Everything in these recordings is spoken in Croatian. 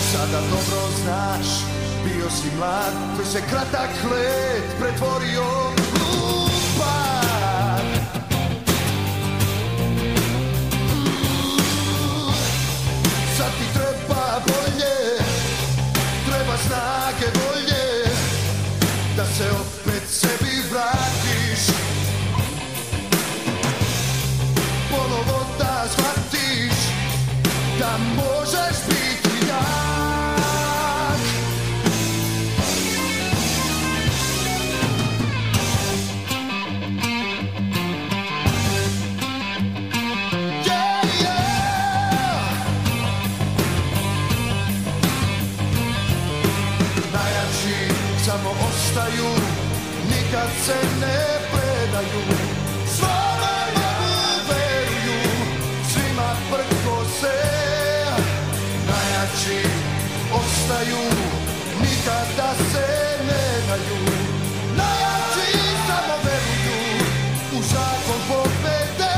Sada dobro znaš, bio si mlad, tvoj se kratak let pretvorio u glupak. Sad ti treba bolje, treba snage volje, da se opet sebi vratiš, ponovo da shvatiš da možeš biti jak. Yeah, yeah. Najjači samo ostaju, nikad se ne predaju, svome veruju, svima prkose. Najjači ostaju, nikada se ne daju, najjači samo veruju u zakon pobede.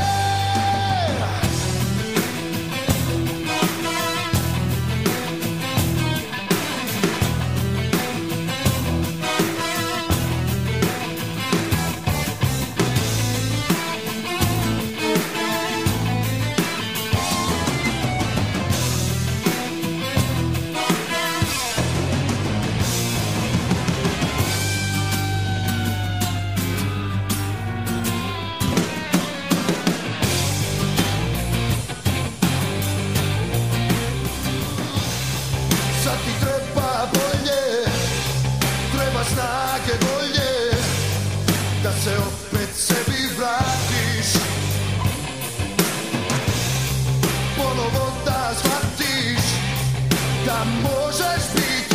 Sad ti treba bolje, treba snage volje, da se opet sebi vratiš, ponovo da shvatiš da možeš biti